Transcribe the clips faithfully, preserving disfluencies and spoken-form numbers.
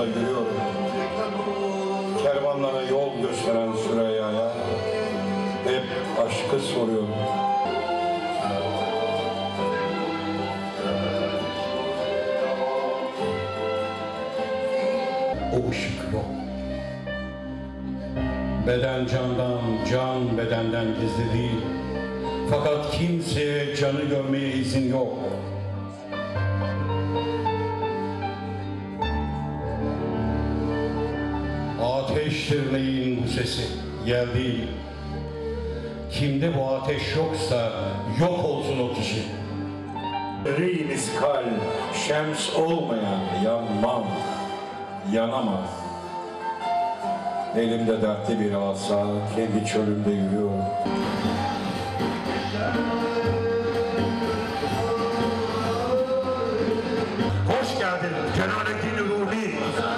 yolda yürüyorum. Kervanlara yol gösteren Süreyya'ya hep aşkı soruyorum. O ışık yok. Beden candan, can bedenden gizli değil. Fakat kimseye canı görmeye izin yok. Ateştir neyin bu sesi, yer değil. Kimde bu ateş yoksa yok olsun o kişi. Ri miskal, şems olmayan yanmam, yanamaz. Elimde dertli bir asa, kendi çölümde yürüyorum. Hoş geldin Celalettin Rumi.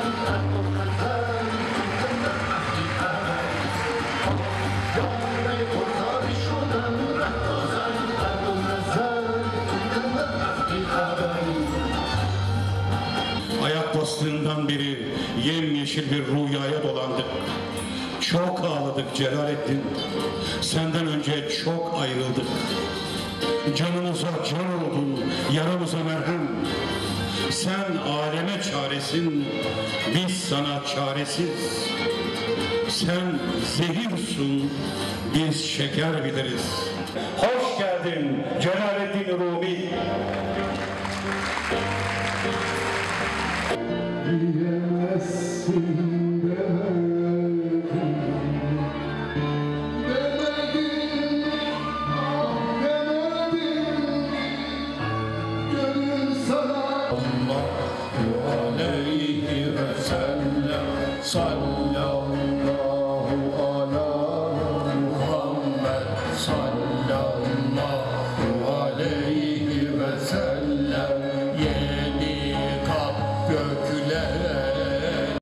Ayak bastığından beri yemyeşil bir rüyaya dolandık. Çok ağladık Celalettin. Senden önce çok ayrıldık. Canımıza can oldun, yaramıza merhem. Sen aleme çaresin, biz sana çaresiz. Sen zehirsun, biz şeker biliriz. Hoş geldin Celalettin Rumi. Diyemezsin demedim, demedim, ah demedim, gönül sana. Allahu aleyhi ve sellem, sallallahu